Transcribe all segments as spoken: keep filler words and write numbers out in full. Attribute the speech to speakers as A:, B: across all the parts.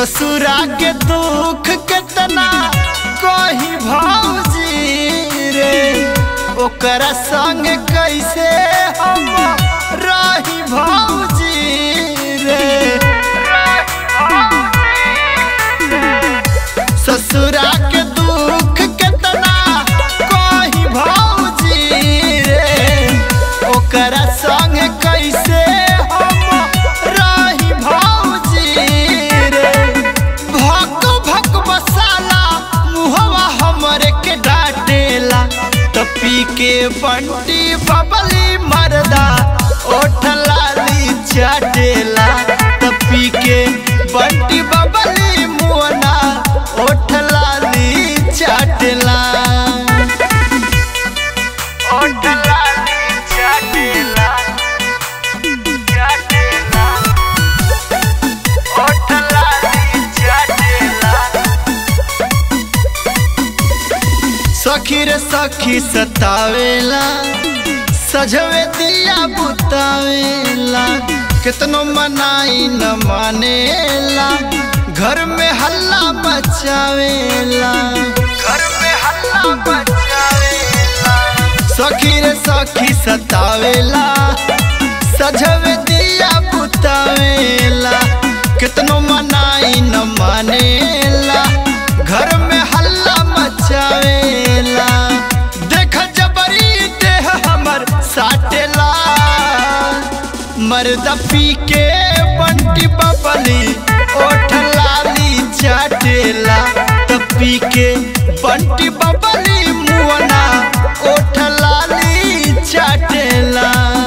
A: ससुरा के दुख कितना कोही भौजी रे, ओकरा संग कैसे हम रही भौजी रे। ससुरा के दुख कितना कोही भौजी रे, ओकरा संग कैसे पी के बंटी बबली मरदा ओठ लाली चाटेला। पी के बंटी बबली मुअना ओठ लाली चाटेला। ओठ लाली चाटेला चाटेला ओठ लाली चाटेला। सखी रे सखी सतावेला, सजवे दिया बुतावेला, कितनो मनाई न मानेला, घर में हल्ला मचावेला, घर में हल्ला मचावेला। सखी रे सखी सतावेला, सजवे दिया बुतावेला, कितनो मनाई न मानेला, घर में हल्ला मचावेला। देख जबरी देह हमर साटेला, मर्दा पी के बंटी बबली ओठ लाली चाटेला। तब पी के बंटी बबली मुअना ओठ लाली चाटेला।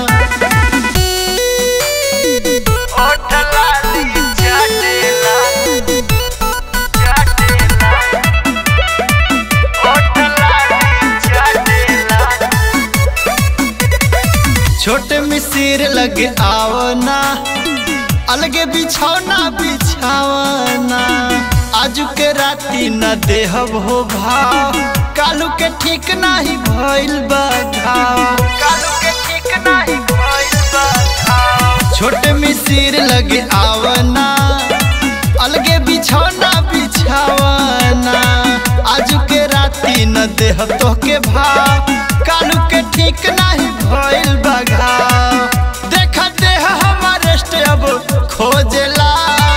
A: ओठ लाली चाटेला चाटेला ओठ लाली चाटेला। छोटे मिसिर लगे आवना, अलगे बिछौना बिछावना, आजू के राती न देहब हो भाव, कालू के ठीक नाही भइल बा घाव, कालू के ठीक नाही भइल बा घाव। छोटे मिसिर लगे आवना, अलगे बिछौना बिछावना, आजू के राती न देहब तो के भाव, कालू के ठीक नाही भइल बा घाव। देखा देह हमारे स्टेब खोजला,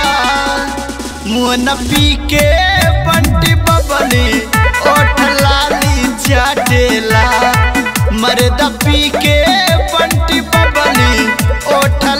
A: मुअन पी के बंटी बबली ओठ लाली चाटेला। मर्दा पी के बंटी बबली ओठ